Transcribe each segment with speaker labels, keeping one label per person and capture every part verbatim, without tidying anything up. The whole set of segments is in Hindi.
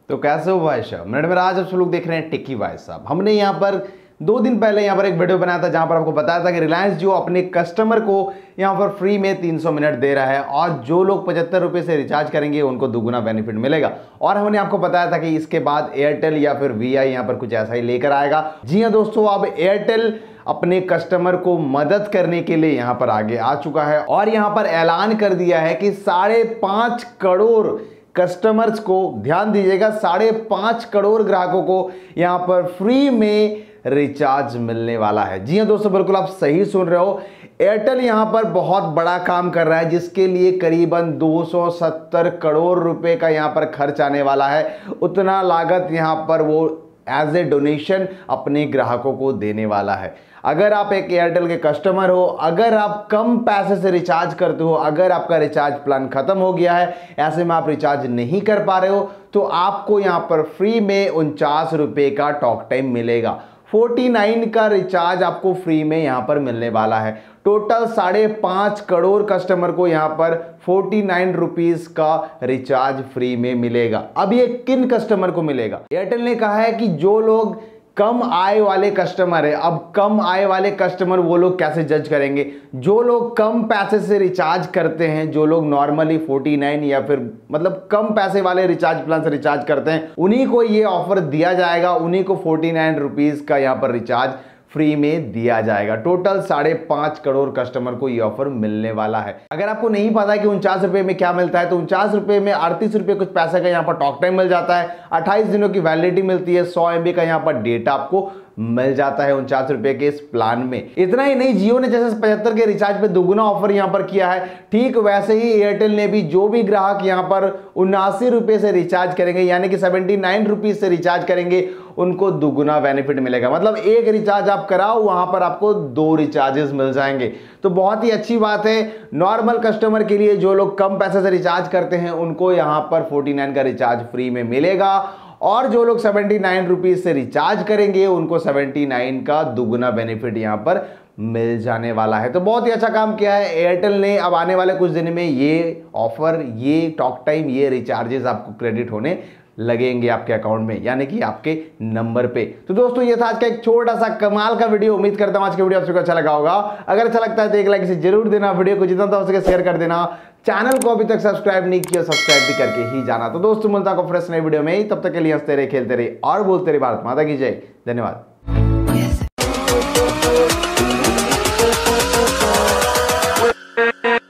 Speaker 1: तो कैसे हो भाई साहब, मिनट में आज आप सब लोग देख रहे हैं टिक्की भाई साहब। हमने यहाँ पर दो दिन पहले यहाँ पर एक वीडियो बनाया था जहाँ पर आपको बताया था कि रिलायंस जो अपने कस्टमर को यहाँ पर फ्री में तीन सौ मिनट दे रहा है और जो लोग पचहत्तर रुपये से रिचार्ज करेंगे उनको दुगुना बेनिफिट मिलेगा। और हमने आपको बताया था कि इसके बाद एयरटेल या फिर वी आई यहाँ पर कुछ ऐसा ही लेकर आएगा। जी हाँ दोस्तों, अब एयरटेल अपने कस्टमर को मदद करने के लिए यहाँ पर आगे आ चुका है और यहाँ पर ऐलान कर दिया है कि साढ़े पाँच करोड़ कस्टमर्स को, ध्यान दीजिएगा, साढ़े पाँच करोड़ ग्राहकों को यहाँ पर फ्री में रिचार्ज मिलने वाला है। जी हाँ दोस्तों, बिल्कुल आप सही सुन रहे हो। एयरटेल यहाँ पर बहुत बड़ा काम कर रहा है जिसके लिए करीबन दो सौ सत्तर करोड़ रुपए का यहाँ पर खर्च आने वाला है। उतना लागत यहाँ पर वो एज ए डोनेशन अपने ग्राहकों को देने वाला है। अगर आप एक एयरटेल के कस्टमर हो, अगर आप कम पैसे से रिचार्ज करते हो, अगर आपका रिचार्ज प्लान खत्म हो गया है, ऐसे में आप रिचार्ज नहीं कर पा रहे हो, तो आपको यहाँ पर फ्री में उनचास रुपये का टॉक टाइम मिलेगा। उनचास का रिचार्ज आपको फ्री में यहाँ पर मिलने वाला है। टोटल साढ़े पाँच करोड़ कस्टमर को यहाँ पर उनचास रुपीस का रिचार्ज फ्री में मिलेगा। अब ये किन कस्टमर को मिलेगा? एयरटेल ने कहा है कि जो लोग कम आय वाले कस्टमर है। अब कम आय वाले कस्टमर वो लोग कैसे जज करेंगे? जो लोग कम पैसे से रिचार्ज करते हैं, जो लोग नॉर्मली उनचास या फिर मतलब कम पैसे वाले रिचार्ज प्लान से रिचार्ज करते हैं, उन्हीं को ये ऑफर दिया जाएगा। उन्हीं को उनचास रुपीस का यहाँ पर रिचार्ज फ्री में दिया जाएगा। टोटल साढ़े पांच करोड़ कस्टमर को ये ऑफर मिलने वाला है। अगर आपको नहीं पता कि उनचास रुपए में क्या मिलता है, तो उनचास रुपए में अड़तीस रुपए कुछ पैसे का यहाँ पर टॉक टाइम मिल जाता है, अट्ठाईस दिनों की वैलिडिटी मिलती है, सौ एमबी का यहाँ पर डेटा आपको मिल जाता है उनचास रुपए के इस प्लान में। इतना ही नहीं, जियो ने जैसे पचहत्तर के रिचार्ज पे दुगुना ऑफर यहां पर किया है, ठीक वैसे ही एयरटेल ने भी जो भी ग्राहक यहां पर उनासी रुपए से रिचार्ज करेंगे, यानी कि सेवेंटी नाइन रुपीज से रिचार्ज करेंगे, उनको दुगुना बेनिफिट मिलेगा। मतलब एक रिचार्ज आप कराओ, वहां पर आपको दो रिचार्जेस मिल जाएंगे। तो बहुत ही अच्छी बात है नॉर्मल कस्टमर के लिए। जो लोग कम पैसे से रिचार्ज करते हैं उनको यहां पर उनचास का रिचार्ज फ्री में मिलेगा और जो लोग सेवेंटी नाइन रुपीज से रिचार्ज करेंगे उनको सेवेंटी नाइन का दुगुना बेनिफिट यहां पर मिल जाने वाला है। तो बहुत ही अच्छा काम किया है एयरटेल ने। अब आने वाले कुछ दिन में ये ऑफर, ये टॉक टाइम, ये रिचार्जेस आपको क्रेडिट होने लगेंगे आपके अकाउंट में, यानी कि आपके नंबर पे। तो दोस्तों ये था आज का एक छोटा सा कमाल का वीडियो। उम्मीद करता हूं आज का वीडियो आप सबको अच्छा लगा होगा। अगर अच्छा लगता है तो एक लाइक इसे जरूर देना, वीडियो को जितना हो सके शेयर कर देना, चैनल को अभी तक सब्सक्राइब नहीं किया सब्सक्राइब भी करके ही जाना। तो दोस्तों मिलता है फ्रेश नए वीडियो में, तब तक के लिए हंसते रहे, खेलते रहे और बोलते रहे भारत माता की जय। धन्यवाद।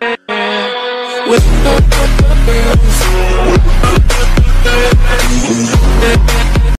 Speaker 1: With